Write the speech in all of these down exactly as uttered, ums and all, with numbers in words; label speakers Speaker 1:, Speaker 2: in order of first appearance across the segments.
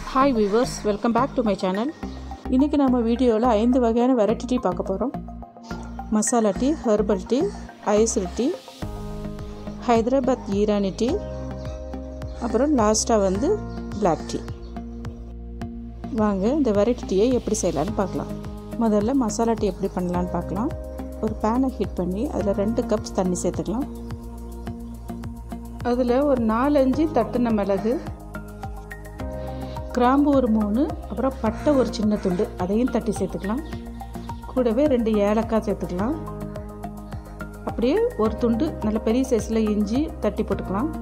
Speaker 1: Hi viewers, welcome back to my channel. இன்றைக்கி நம்ம வீடியோவில் ஐந்து வகையான வெரைட்டி டீ பார்க்க போகிறோம். Masala tea, herbal tea, ice tea, Hyderabad Irani tea, அப்புறம் லாஸ்ட்டாக வந்து பிளாக் டீ. வாங்க இந்த வெரைட்டி டீயை எப்படி செய்யலான்னு பார்க்கலாம். முதல்ல மசாலா டீ எப்படி பண்ணலான்னு பார்க்கலாம். ஒரு பேனை ஹீட் பண்ணி அதில் ரெண்டு கப்ஸ் தண்ணி சேர்த்துக்கலாம். அதில் ஒரு நாலஞ்சு தட்டுன மிளகு, கிராம்பு ஒரு மூணு, அப்புறம் பட்டை ஒரு சின்ன துண்டு அதையும் தட்டி சேர்த்துக்கலாம். கூடவே ரெண்டு ஏலக்காய் சேர்த்துக்கலாம். அப்படியே ஒரு துண்டு நல்ல பெரிய சைஸில் இஞ்சி தட்டி போட்டுக்கலாம்.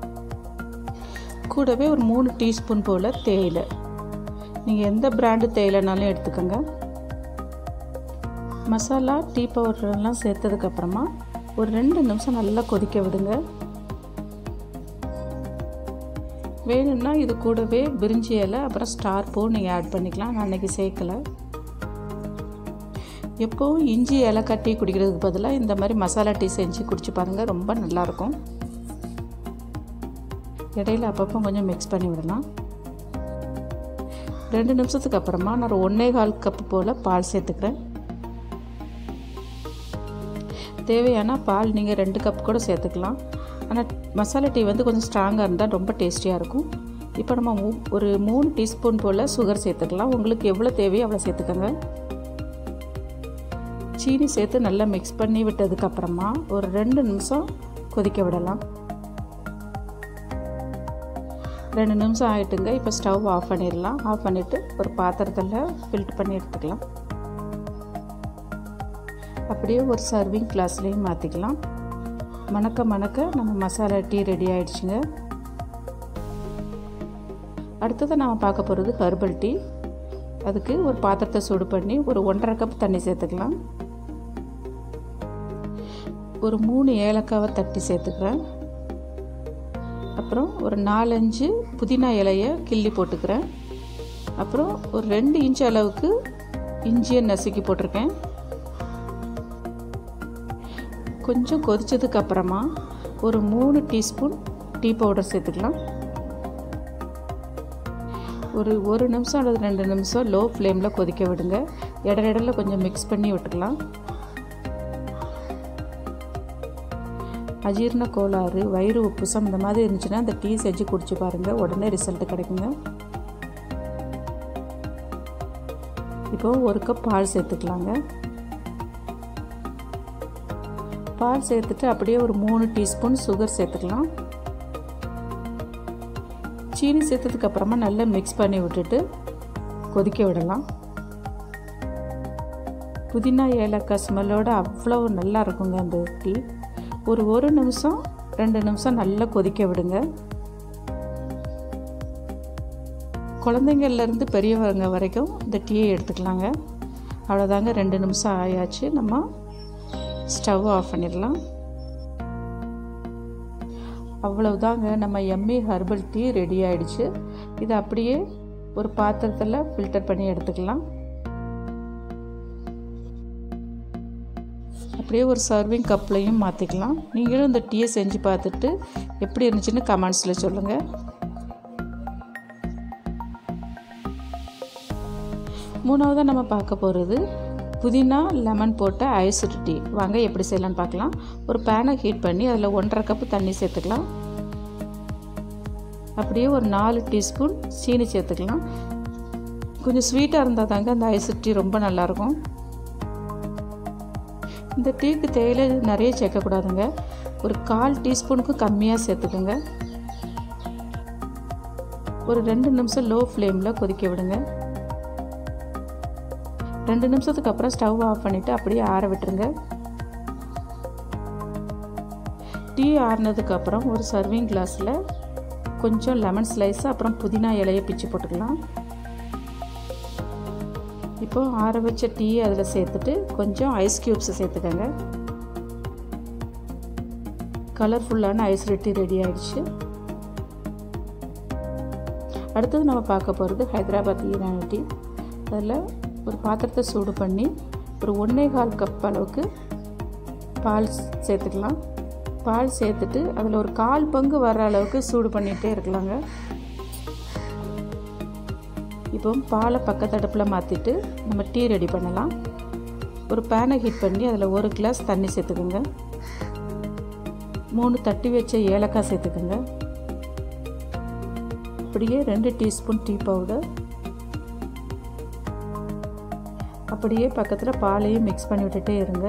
Speaker 1: கூடவே ஒரு மூணு டீஸ்பூன் போல் தேயிலை, நீங்கள் எந்த பிராண்டு தேயிலைனாலும் எடுத்துக்கோங்க. மசாலா டீ பவுடர்லாம் சேர்த்ததுக்கப்புறமா ஒரு ரெண்டு நிமிஷம் நல்லா கொதிக்க விடுங்க. வேணும்னா இது கூடவே பிரிஞ்சி இலை அப்புறம் ஸ்டார் பூ நீங்கள் ஆட் பண்ணிக்கலாம். நான் அன்றைக்கி சேர்க்கலை. எப்போவும் இஞ்சி ஏலக்காய் டீ குடிக்கிறதுக்கு பதிலாக இந்த மாதிரி மசாலா டீ செஞ்சு குடிச்சு பாருங்கள், ரொம்ப நல்லாயிருக்கும். இடையில அப்பப்போ கொஞ்சம் மிக்ஸ் பண்ணி விடலாம். ரெண்டு நிமிஷத்துக்கு அப்புறமா நான் ஒன்றே கால் கப்பு போல் பால் சேர்த்துக்கிறேன். தேவையான பால் நீங்கள் ரெண்டு கப் கூட சேர்த்துக்கலாம். ஆனால் மசாலா டீ வந்து கொஞ்சம் ஸ்ட்ராங்காக இருந்தால் ரொம்ப டேஸ்டியாக இருக்கும். இப்போ நம்ம மூ ஒரு மூணு டீஸ்பூன் போல் சுகர் சேர்த்துக்கலாம். உங்களுக்கு எவ்வளோ தேவையோ அவ்வளோ சேர்த்துக்கோங்க. சீனி சேர்த்து நல்லா மிக்ஸ் பண்ணி விட்டதுக்கப்புறமா ஒரு ரெண்டு நிமிஷம் கொதிக்க விடலாம். ரெண்டு நிமிஷம் ஆகிட்டுங்க. இப்போ ஸ்டவ் ஆஃப் பண்ணிடலாம். ஆஃப் பண்ணிவிட்டு ஒரு பாத்திரத்தில் ஃபில்டர் பண்ணி எடுத்துக்கலாம். அப்படியே ஒரு சர்விங் கிளாஸ்லேயும் மாற்றிக்கலாம். மணக்க மணக்க நம்ம மசாலா டீ ரெடி ஆகிடுச்சுங்க. அடுத்தது நாம் பார்க்க போகிறது ஹெர்பல் டீ. அதுக்கு ஒரு பாத்திரத்தை சூடு பண்ணி ஒரு ஒன்றரை கப் தண்ணி சேர்த்துக்கலாம். ஒரு மூணு ஏலக்காவை தட்டி சேர்த்துக்கிறேன். அப்புறம் ஒரு நாலஞ்சு புதினா இலையை கிள்ளி போட்டுக்கிறேன். அப்புறம் ஒரு ரெண்டு இன்ச் அளவுக்கு இஞ்சியை நசுக்கி போட்டிருக்கேன். கொஞ்சம் கொதிச்சதுக்கு அப்புறமா ஒரு மூணு டீஸ்பூன் டீ பவுடர் சேர்த்துக்கலாம். ஒரு ஒரு நிமிஷம் அல்லது ரெண்டு நிமிஷம் லோ ஃப்ளேமில் கொதிக்க விடுங்க. இடையில கொஞ்சம் மிக்ஸ் பண்ணி விட்டுக்கலாம். அஜீரண கோளாறு, வயிறு உப்புசம் இந்த மாதிரி இருந்துச்சுன்னா அந்த டீ செஞ்சு குடிச்சு பாருங்கள், உடனே ரிசல்ட் கிடைக்குங்க. இப்போது ஒரு கப் பால் சேர்த்துக்கலாங்க. பால் சேர்த்துட்டு அப்படியே ஒரு மூணு டீஸ்பூன் சுகர் சேர்த்துக்கலாம். சீனி சேர்த்ததுக்கு அப்புறமா நல்லா மிக்ஸ் பண்ணி விட்டுட்டு கொதிக்க விடலாம். புதினா ஏலக்காய் ஸ்மெல்லோடு அவ்வளோ நல்லா இருக்குங்க அந்த டீ. ஒரு ஒரு நிமிஷம் ரெண்டு நிமிஷம் நல்லா கொதிக்க விடுங்க. குழந்தைங்கள்லேருந்து பெரியவங்க வரைக்கும் இந்த டீயை எடுத்துக்கலாங்க. அவ்வளோதாங்க, ரெண்டு நிமிஷம் ஆயாச்சு. நம்ம ஸ்டவ் ஆஃப் பண்ணிடலாம். அவ்வளவுதாங்க, நம்ம எம்மி ஹெர்பல் டீ ரெடி ஆகிடுச்சு. இது அப்படியே ஒரு பாத்திரத்தில் ஃபில்டர் பண்ணி எடுத்துக்கலாம். அப்படியே ஒரு சர்விங் கப்லையும் மாற்றிக்கலாம். நீங்களும் இந்த டீயை செஞ்சு பார்த்துட்டு எப்படி இருந்துச்சுன்னு கமெண்ட்ஸில் சொல்லுங்கள். மூணாவதாக நம்ம பார்க்க போகிறது புதினா லெமன் போட்ட ஐஸ் டீ. வாங்க எப்படி செய்யலான்னு பார்க்கலாம். ஒரு பேனை ஹீட் பண்ணி அதில் ஒன்றரை கப்பு தண்ணி சேர்த்துக்கலாம். அப்படியே ஒரு நாலு டீஸ்பூன் சீனி சேர்த்துக்கலாம். கொஞ்சம் ஸ்வீட்டாக இருந்தால் தாங்க அந்த ஐஸ் டீ ரொம்ப நல்லாயிருக்கும். இந்த டீக்கு தேயிலை நிறைய சேர்க்கக்கூடாதுங்க. ஒரு கால் டீஸ்பூனுக்கு கம்மியாக சேர்த்துக்கோங்க. ஒரு ரெண்டு நிமிஷம் லோ ஃப்ளேமில் கொதிக்க விடுங்க. ரெண்டு நிமிஷத்துக்கு அப்புறம் ஸ்டவ் ஆஃப் பண்ணிவிட்டு அப்படியே ஆற விட்டுருங்க. டீ ஆறினதுக்கப்புறம் ஒரு சர்விங் கிளாஸில் கொஞ்சம் லெமன் ஸ்லைஸ் அப்புறம் புதினா இலையை பிச்சு போட்டுக்கலாம். இப்போது ஆற வச்ச டீ அதில் சேர்த்துட்டு கொஞ்சம் ஐஸ் க்யூப்ஸை சேர்த்துக்கோங்க. கலர்ஃபுல்லான ஐஸ் டீ ரெடி ஆகிடுச்சு. அடுத்தது நம்ம பார்க்க போகிறது ஹைதராபாத் ஈரானி டீ. அதில் ஒரு பாத்திரத்தை சூடு பண்ணி ஒரு ஒன்றே கால் கப் அளவுக்கு பால் சேர்த்துக்கலாம். பால் சேர்த்துட்டு அதில் ஒரு கால் பங்கு வர அளவுக்கு சூடு பண்ணிகிட்டே இருக்கலாங்க. இப்போ பாலை பக்கத்து அடுப்பில் மாற்றிட்டு நம்ம டீ ரெடி பண்ணலாம். ஒரு பேனை ஹீட் பண்ணி அதில் ஒரு கிளாஸ் தண்ணி சேர்த்துக்குங்க. மூணு தட்டி வச்ச ஏலக்காய் சேர்த்துக்குங்க. அப்படியே ரெண்டு டீஸ்பூன் டீ பவுடர். அப்படியே பக்கத்தில் பாலையும் மிக்ஸ் பண்ணி விட்டுட்டே இருங்க.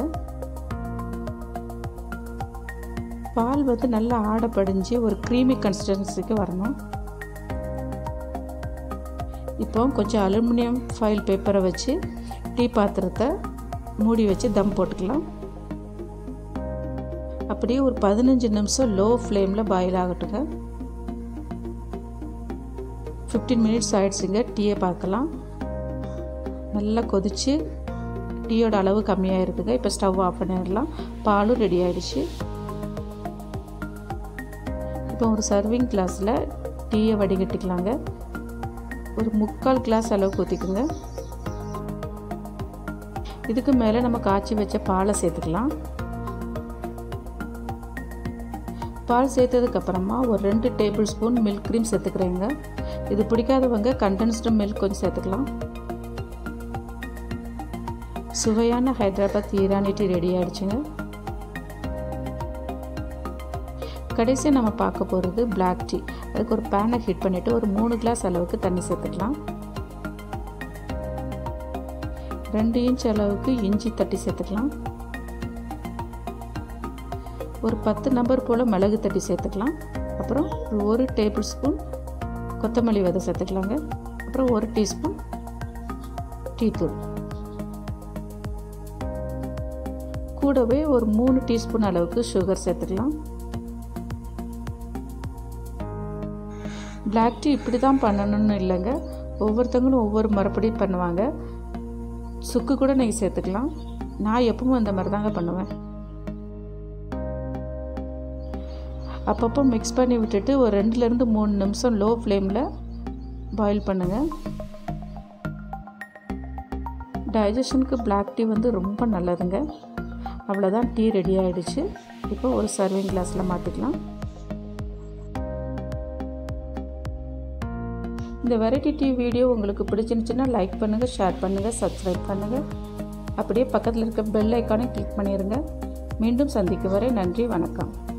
Speaker 1: பால் வந்து நல்லா ஆடை படிஞ்சு ஒரு க்ரீமி கன்சிஸ்டன்சிக்கு வரணும். இப்போ கொஞ்சம் அலுமினியம் ஃபாயில் பேப்பரை வச்சு டீ பாத்திரத்தை மூடி வச்சு தம் போட்டுக்கலாம். அப்படியே ஒரு பதினஞ்சு நிமிஷம் லோ ஃப்ளேமில் பாயில் ஆகட்டுங்க. ஃபிஃப்டீன் மினிட்ஸ் ஆகிடுச்சுங்க. டீயை பார்க்கலாம். நல்லா கொதித்து டீயோட அளவு கம்மியாக இருக்குங்க. இப்போ ஸ்டவ் ஆஃப் பண்ணிடலாம். பாலும் ரெடி ஆகிடுச்சு. இப்போ ஒரு சர்விங் கிளாஸில் டீயை வடிகட்டிக்கலாங்க. ஒரு முக்கால் கிளாஸ் அளவுக்கு ஊற்றிக்குங்க. இதுக்கு மேலே நம்ம காய்ச்சி வச்ச பாலை சேர்த்துக்கலாம். பால் சேர்த்ததுக்கப்புறமா ஒரு ரெண்டு டேபிள் ஸ்பூன் மில்க் க்ரீம் சேர்த்துக்கிறேங்க. இது பிடிக்காதவங்க கண்டென்ஸ்டு மில்க் கொஞ்சம் சேர்த்துக்கலாம். சுவையான ஹைதராபாத் ஈரானி டீ ரெடி ஆகிடுச்சுங்க. கடைசியாக நம்ம பார்க்க போகிறது பிளாக் டீ. அதுக்கு ஒரு பேனை ஹீட் பண்ணிவிட்டு ஒரு மூணு கிளாஸ் அளவுக்கு தண்ணி சேர்த்துக்கலாம். ரெண்டு இன்ச் அளவுக்கு இஞ்சி தட்டி சேர்த்துக்கலாம். ஒரு பத்து நம்பர் போல் மிளகு தட்டி சேர்த்துக்கலாம். அப்புறம் ஒரு டேபிள் ஸ்பூன் கொத்தமல்லி விதை சேர்த்துக்கலாங்க. அப்புறம் ஒரு டீஸ்பூன் டீத்தூள். கூடவே ஒரு மூணு டீஸ்பூன் அளவுக்கு சுகர் சேர்த்துக்கலாம். பிளாக் டீ இப்படி தான் பண்ணணும்னு இல்லைங்க. ஒவ்வொருத்தவங்களும் ஒவ்வொரு மறுபடி பண்ணுவாங்க. சுக்கு கூட நீங்கள் சேர்த்துக்கலாம். நான் எப்பவும் அந்த மாதிரி தாங்க பண்ணுவேன். அப்பப்போ மிக்ஸ் பண்ணி விட்டுட்டு ஒரு ரெண்டுலேருந்து மூணு நிமிஷம் லோ ஃப்ளேமில் பாயில் பண்ணுங்கள். டைஜஷனுக்கு பிளாக் டீ வந்து ரொம்ப நல்லதுங்க. அவ்வளோதான், டீ ரெடி ஆகிடுச்சு. இப்போ ஒரு சர்விங் கிளாஸில் மாற்றிக்கலாம். இந்த வெரைட்டி டீ வீடியோ உங்களுக்கு பிடிச்சிருந்துச்சுன்னா லைக் பண்ணுங்கள், ஷேர் பண்ணுங்கள், சப்ஸ்கிரைப் பண்ணுங்கள். அப்படியே பக்கத்தில் இருக்க பெல் ஐக்கானை கிளிக் பண்ணிடுங்க. மீண்டும் சந்திக்கும் வரை நன்றி, வணக்கம்.